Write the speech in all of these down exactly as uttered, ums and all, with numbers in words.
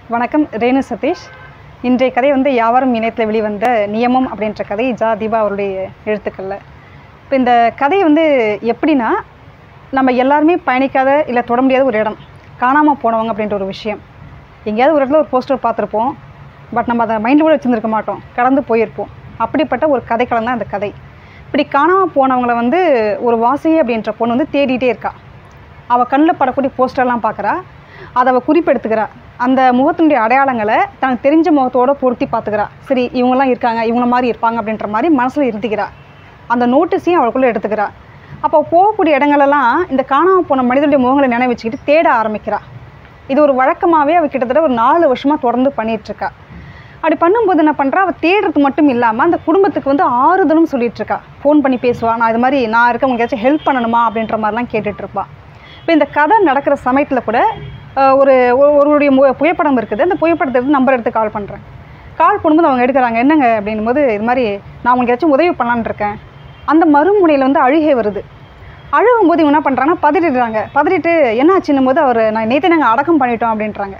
வணக்கம், ரேணு சதீஷ். இன்றைய கதை வந்து யாவரும் இணையத்தில் வெளிவந்த நியமம் அப்படின்ற கதை ஜா தீபா அவருடைய எழுத்துக்களில். இப்போ இந்த கதை வந்து எப்படின்னா, நம்ம எல்லாருமே பயணிக்காத இல்லை தொட முடியாத ஒரு இடம், காணாமல் போனவங்க அப்படின்ற ஒரு விஷயம். எங்கேயாவது ஒரு இடத்துல ஒரு போஸ்டர் பார்த்துருப்போம், பட் நம்ம அதை மைண்டில் கூட வச்சுருந்துருக்க மாட்டோம், கடந்து போயிருப்போம். அப்படிப்பட்ட ஒரு கதைக்களம் தான் இந்த கதை. இப்படி காணாமல் போனவங்களை வந்து ஒரு வாசி அப்படின்ற பொண்ணு வந்து தேடிகிட்டே இருக்கா. அவள் கண்ணில் படக்கூடிய போஸ்டர்லாம் பார்க்குறா, அதை அவள் குறிப்பெடுத்துக்கிறா. அந்த முகத்தினுடைய அடையாளங்களை தனக்கு தெரிஞ்ச முகத்தோடு பொருத்தி பார்த்துக்கிறா. சரி, இவங்கெல்லாம் இருக்காங்க, இவங்கள மாதிரி இருப்பாங்க அப்படின்ற மாதிரி மனசில் இருத்திக்கிறா. அந்த நோட்டீஸையும் அவளுக்குள்ளே எடுத்துக்கிறா. அப்போ போகக்கூடிய இடங்களெல்லாம் இந்த காணாமல் போன மனிதனுடைய முகங்களை நினைவு வச்சுக்கிட்டு தேட ஆரம்பிக்கிறா. இது ஒரு வழக்கமாகவே அவள் கிட்டத்தட்ட ஒரு நாலு வருஷமாக தொடர்ந்து பண்ணிகிட்ருக்கா. அப்படி பண்ணும்போது என்ன பண்ணுறா, அவள் தேடுறது மட்டும் இல்லாமல் அந்த குடும்பத்துக்கு வந்து ஆறுதலும் சொல்லிகிட்ருக்கா. ஃபோன் பண்ணி பேசுவாள், நான் இது மாதிரி நான் இருக்க உங்களுக்கு ஏதாச்சும் ஹெல்ப் பண்ணணுமா அப்படின்ற மாதிரிலாம் கேட்டுட்ருப்பா. இப்போ இந்த கதை நடக்கிற சமயத்தில் கூட ஒரு ஒருவருடைய புகைப்படம் இருக்குது. அந்த புகைப்படத்தை எடுத்து நம்பர் எடுத்து கால் பண்ணுறேன். கால் பண்ணும்போது அவங்க எடுக்கிறாங்க. என்னங்க அப்படின்னும் போது, இது மாதிரி நான் உங்களுக்கு ஏதாச்சும் உதவி பண்ணலான்னு இருக்கேன். அந்த மறுமுனையில் வந்து அழுகை வருது. அழுகும்போது இவங்க என்ன பண்ணுறாங்கன்னா பதறிடுறாங்க. பதறிட்டு என்ன ஆச்சுன்னும் போது, அவர் நான் நேற்று நாங்கள் அடக்கம் பண்ணிட்டோம் அப்படின்றாங்க.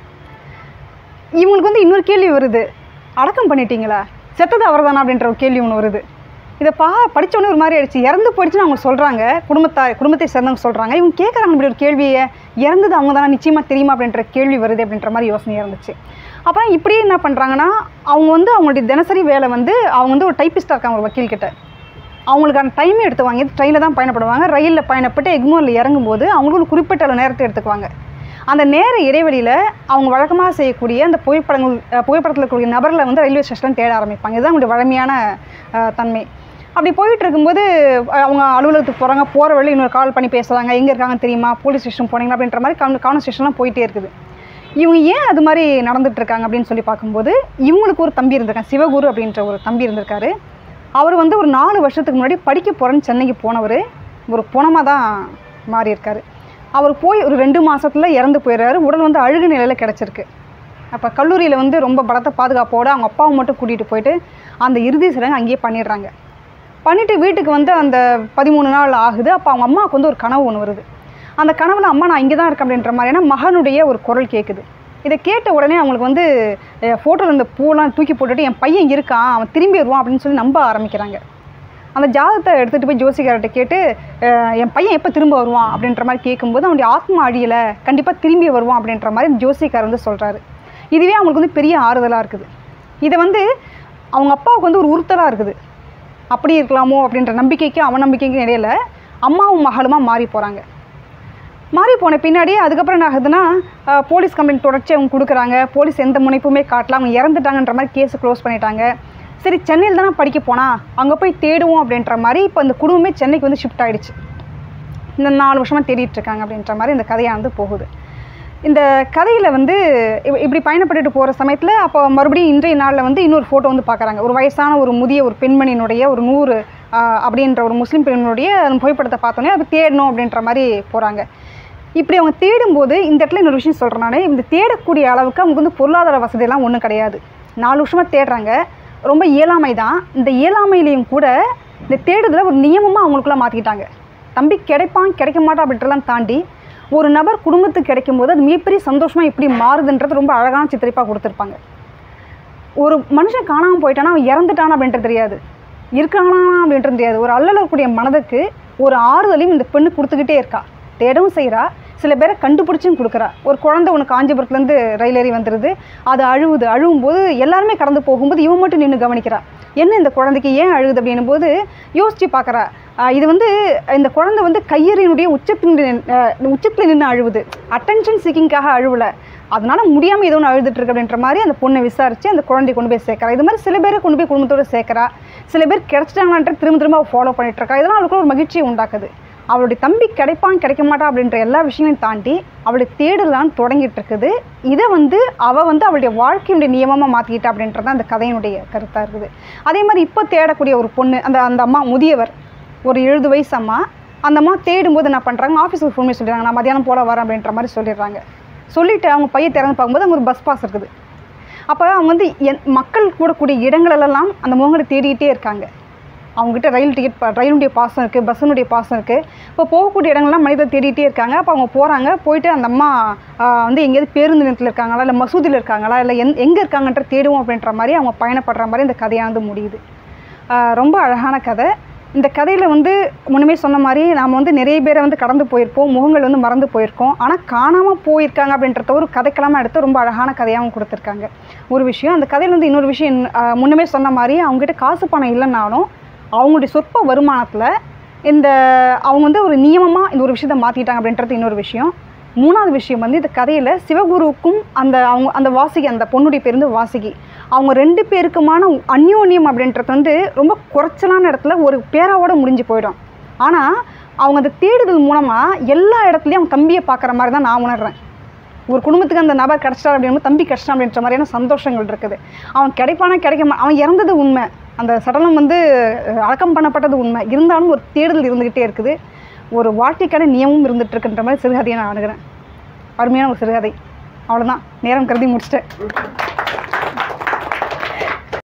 இவங்களுக்கு வந்து இன்னொரு கேள்வி வருது, அடக்கம் பண்ணிட்டீங்களா, செத்தது அவர் தானா அப்படின்ற ஒரு கேள்வி ஒன்று வருது. இதை பா படித்தோடனே ஒரு மாதிரி ஆயிடுச்சு. இறந்து போயிடுச்சுன்னு அவங்க சொல்கிறாங்க, குடும்பத்தார் குடும்பத்தை சேர்ந்தவங்க சொல்கிறாங்க. இவங்க கேட்குறாங்க இப்படி ஒரு கேள்வியை, இறந்தது அவங்க தானே நிச்சயமாக தெரியுமா அப்படின்ற கேள்வி வருது அப்படின்ற மாதிரி யோசனை இருந்துச்சு. அப்புறம் இப்படியே என்ன பண்ணுறாங்கன்னா, அவங்க வந்து அவங்களுடைய தினசரி வேலை வந்து அவங்க வந்து ஒரு டைப்பிஸ்டாக இருக்காங்க ஒரு வக்கீல்கிட்ட. அவங்களுக்கான டைமே எடுத்து வாங்கி ட்ரெயினில் தான் பயணப்படுவாங்க. ரயிலில் பயணப்பட்டு எக்மோரில் இறங்கும்போது அவங்களுக்கு குறிப்பிட்ட அளவு நேரத்தை எடுத்துக்குவாங்க. அந்த நேர இடைவெளியில் அவங்க வழக்கமாக செய்யக்கூடிய அந்த புகைப்படங்கள் புகைப்படத்தில் இருக்கக்கூடிய நபரில் வந்து ரயில்வே ஸ்டேஷனில் தேட ஆரம்பிப்பாங்க. இதுதான் அவங்களுடைய வழமையான தன்மை. அப்படி போயிட்டு இருக்கும்போது அவங்க அலுவலகத்துக்கு போகிறாங்க. போகிற வழி இன்னொரு கால் பண்ணி பேசுகிறாங்க, எங்கே இருக்காங்க தெரியுமா, போலீஸ் ஸ்டேஷன் போனீங்களா அப்படின்ற மாதிரி கான் கான்வர்சேஷன்லாம் போயிட்டே இருக்குது. இவங்க ஏன் அது மாதிரி நடந்துகிட்ருக்காங்க அப்படின்னு சொல்லி பார்க்கும்போது, இவங்களுக்கு ஒரு தம்பி இருந்திருக்காங்க, சிவகுரு அப்படின்ற ஒரு தம்பி இருந்திருக்காரு. அவர் வந்து ஒரு நாலு வருஷத்துக்கு முன்னாடி படிக்க போகிறேன்னு சென்னைக்கு போனவர் ஒரு புணமாக தான் மாறியிருக்காரு. அவர் போய் ஒரு ரெண்டு மாதத்தில் இறந்து போயிடுறாரு. உடல் வந்து அழுகு நிலையில் கிடச்சிருக்கு. அப்போ கல்லூரியில் வந்து ரொம்ப பலத்த பாதுகாப்போடு அவங்க அப்பாவை மட்டும் கூட்டிகிட்டு போயிட்டு அந்த இறுதி சடங்கு அங்கேயே பண்ணிடுறாங்க. பண்ணிவிட்டு வீட்டுக்கு வந்து அந்த பதிமூணு நாள் ஆகுது. அப்போ அவங்க அம்மாவுக்கு வந்து ஒரு கனவு ஒன்று வருது. அந்த கனவில் அம்மா நான் இங்கே தான் இருக்கேன் அப்படின்ற மாதிரியான மகனுடைய ஒரு குரல் கேட்குது. இதை கேட்ட உடனே அவங்களுக்கு வந்து ஃபோட்டோவில் இருந்த பூலாம் தூக்கி போட்டுட்டு என் பையன் இருக்கான், அவன் திரும்பி வருவான் அப்படின்னு சொல்லி நம்ப ஆரம்பிக்கிறாங்க. அந்த ஜாதகத்தை எடுத்துகிட்டு போய் ஜோசிகார்கிட்ட கேட்டு என் பையன் எப்போ திரும்ப வருவான் அப்படின்ற மாதிரி கேட்கும்போது, அவனுடைய ஆத்மா அழியலை, கண்டிப்பாக திரும்பி வருவான் அப்படின்ற மாதிரி ஜோசிகார் வந்து சொல்கிறாரு. இதுவே அவங்களுக்கு வந்து பெரிய ஆறுதலாக இருக்குது. இதை வந்து அவங்க அப்பாவுக்கு வந்து ஒரு உறுத்தலாக இருக்குது. அப்படி இருக்கலாமோ அப்படின்ற நம்பிக்கைக்கும் அவநம்பிக்கைக்கும் இடையில் அம்மாவும் மகளுமா மாறி போகிறாங்க. மாறி போன பின்னாடி அதுக்கப்புறம் என்ன ஆகுதுன்னா, போலீஸ் கம்ப்ளைண்ட் தொடர்ச்சி அவங்க கொடுக்குறாங்க. போலீஸ் எந்த முனைப்புமே காட்டலாம், அவங்க இறந்துட்டாங்கன்ற மாதிரி கேஸை க்ளோஸ் பண்ணிட்டாங்க. சரி, சென்னையில் தானே படிக்க போனால் அங்கே போய் தேடுவோம் அப்படின்ற மாதிரி இப்போ இந்த குடும்பமே சென்னைக்கு வந்து ஷிஃப்ட் ஆகிடுச்சு. இந்த நாலு வருஷமாக தேடிட்டு இருக்காங்க அப்படின்ற மாதிரி இந்த கதையானது போகுது. இந்த கதையில் வந்து இப்படி பயணப்பட்டுட்டு போகிற சமயத்தில் அப்போ மறுபடியும் இன்றைய நாளில் வந்து இன்னொரு ஃபோட்டோ வந்து பார்க்குறாங்க. ஒரு வயசான ஒரு முதிய ஒரு பெண்மணியினுடைய ஒரு நூறு அப்படின்ற ஒரு முஸ்லீம் பெண்மணியுடைய அந்த புகைப்படத்தை பார்த்தோன்னே அது தேடணும் அப்படின்ற மாதிரி போகிறாங்க. இப்படி அவங்க தேடும்போது இந்த இடத்துல இன்னொரு விஷயம் சொல்கிறேன் நான். இந்த தேடக்கூடிய அளவுக்கு அவங்க வந்து பொருளாதார வசதியெல்லாம் ஒன்றும் கிடையாது. நாலு வருஷமாக தேடுறாங்க, ரொம்ப இயலாமை தான். இந்த இயலாமையிலையும் கூட இந்த தேடுதலை ஒரு நியமமாக அவங்களுக்குள்ளே மாற்றிக்கிட்டாங்க. தம்பி கிடைப்பான் கிடைக்க மாட்டான் அப்படின்றலாம் தாண்டி ஒரு நபர் குடும்பத்துக்கு கிடைக்கும் போது அது மிகப்பெரிய சந்தோஷமாக எப்படி மாறுதுன்றது ரொம்ப அழகான சித்திரிப்பாக கொடுத்துருப்பாங்க. ஒரு மனுஷன் காணாமல் போயிட்டானா அவன் இறந்துட்டானா அப்படின்றது தெரியாது, இருக்கானா அப்படின்றது தெரியாது. ஒரு அல்லலக்கூடிய மனதுக்கு ஒரு ஆறுதலையும் இந்த பெண்ணு கொடுத்துக்கிட்டே இருக்கா. தேடவும் செய்கிறா, சில பேரை கண்டுபிடிச்சும் கொடுக்குறா. ஒரு குழந்தை ஒன்று காஞ்சிபுரத்துலேருந்து ரயில் ஏறி வந்துடுது, அது அழுவுது. அழுவும்போது எல்லாருமே கடந்து போகும்போது இவன் மட்டும் நின்று கவனிக்கிறா. என்ன இந்த குழந்தைக்கு ஏன் அழுகுது அப்படின்னும் போது யோசித்து பார்க்குறா. இது வந்து இந்த குழந்தை வந்து கையறினுடைய உச்சத்தினுடைய உச்சத்தில் நின்று அழுவுது, அட்டென்ஷன் சீக்கிங்காக அழுவலை, அதனால் முடியாமல் ஏதோ ஒன்று அழுதுட்டுருக்கு அப்படின்ற மாதிரி அந்த பொண்ணை விசாரித்து அந்த குழந்தைய கொண்டு போய் சேர்க்குறா. இது மாதிரி சில பேரை கொண்டு போய் குடும்பத்தோடு சேர்க்குறா. சில பேர் கிடச்சிட்டாங்கன்ற திரும்ப திரும்ப அவள் ஃபாலோ பண்ணிகிட்ருக்கா. இதெல்லாம் அவளுக்கு ஒரு மகிழ்ச்சியை உண்டாக்குது. அவளுடைய தம்பி கிடைப்பான் கிடைக்க மாட்டா அப்படின்ற எல்லா விஷயங்களையும் தாண்டி அவளுடைய தேடலான்னு தொடங்கிட்டு இருக்குது. இதை வந்து அவள் வந்து அவளுடைய வாழ்க்கையுடைய நியமமாக மாற்றிக்கிட்டா அப்படின்றது தான் அந்த கதையினுடைய கருத்தாக இருக்குது. அதே மாதிரி இப்போ தேடக்கூடிய ஒரு பொண்ணு, அந்த அந்த அம்மா முதியவர், ஒரு எழுபது வயசு அம்மா. அந்த அம்மா தேடும்போது என்ன பண்ணுறாங்க, ஆஃபீஸுக்கு ஃபோன் பண்ணி சொல்லிடுறாங்க, நான் மதியானம் போல வரேன் அப்படின்ற மாதிரி சொல்லிடுறாங்க. சொல்லிவிட்டு அவங்க பையன் திறந்து பார்க்கும்போது அவங்க ஒரு பஸ் பாஸ் இருக்குது. அப்போ அவங்க வந்து என் மக்கள் கூடக்கூடிய இடங்களெல்லாம் அந்த முகங்களை தேடிக்கிட்டே இருக்காங்க. அவங்ககிட்ட ரயில் டிக்கெட் ரயிலுடைய பாசம் இருக்குது, பஸ்ஸினுடைய பாசம் இருக்குது. இப்போ போகக்கூடிய இடங்கள்லாம் மனிதர் தேடிட்டே இருக்காங்க. அப்போ அவங்க போகிறாங்க, போயிட்டு அந்த அம்மா வந்து எங்கேயாவது பேருந்து நிலையத்தில் இருக்காங்களா, இல்லை மசூதியில் இருக்காங்களா, இல்லை எந் எங்கே இருக்காங்கன்ற தேடுவோம் அப்படின்ற மாதிரி அவங்க பயணப்படுற மாதிரி இந்த கதையானது முடியுது. ரொம்ப அழகான கதை. இந்த கதையில் வந்து முன்னமே சொன்ன மாதிரி நாம் வந்து நிறைய பேரை வந்து கடந்து போயிருப்போம், முகங்கள் வந்து மறந்து போயிருக்கோம். ஆனால் காணாமல் போயிருக்காங்க அப்படின்றத ஒரு கதைக்களமாக எடுத்து ரொம்ப அழகான கதையாகவும் கொடுத்துருக்காங்க. ஒரு விஷயம் அந்த கதையில் வந்து இன்னொரு விஷயம் முன்னமே சொன்ன மாதிரி அவங்ககிட்ட காசு பணம் இல்லைன்னாலும் அவங்களுடைய சொற்ப வருமானத்தில் இந்த அவங்க வந்து ஒரு நியமமாக இந்த ஒரு விஷயத்தை மாற்றிட்டாங்க அப்படின்றது இன்னொரு விஷயம். மூணாவது விஷயம் வந்து இந்த கதையில் சிவகுருவுக்கும் அந்த அவங்க அந்த வாசிகி, அந்த பொண்ணுடைய பேர் வந்து வாசிகி, அவங்க ரெண்டு பேருக்குமான அந்யோன்யம் அப்படின்றது வந்து ரொம்ப குறைச்சலான இடத்துல ஒரு பேராவோடு முடிஞ்சு போயிடும். ஆனால் அவங்க அந்த தேடுதல் மூலமாக எல்லா இடத்துலையும் அவங்க தம்பியை பார்க்குற மாதிரி தான் நான் உணர்றேன். ஒரு குடும்பத்துக்கு அந்த நபர் கிடச்சிட்டார் அப்படின்னும் தம்பி கிடச்சிட்டான் அப்படின்ற மாதிரியான சந்தோஷங்கள் இருக்குது. அவன் கிடைப்பானா கிடைக்க அவன் இறந்தது உண்மை, அந்த சடலம் வந்து அடக்கம் பண்ணப்பட்டது உண்மை, இருந்தாலும் ஒரு தேடுதல் இருந்துக்கிட்டே இருக்குது. ஒரு வாழ்க்கைக்கான நியமம் இருந்துகிட்டு இருக்குன்ற மாதிரி சிறுகதையை நான் அணுகிறேன். அருமையான ஒரு சிறுகதை. அவ்வளோதான், நேரம் கருதி முடிச்சிட்டேன்.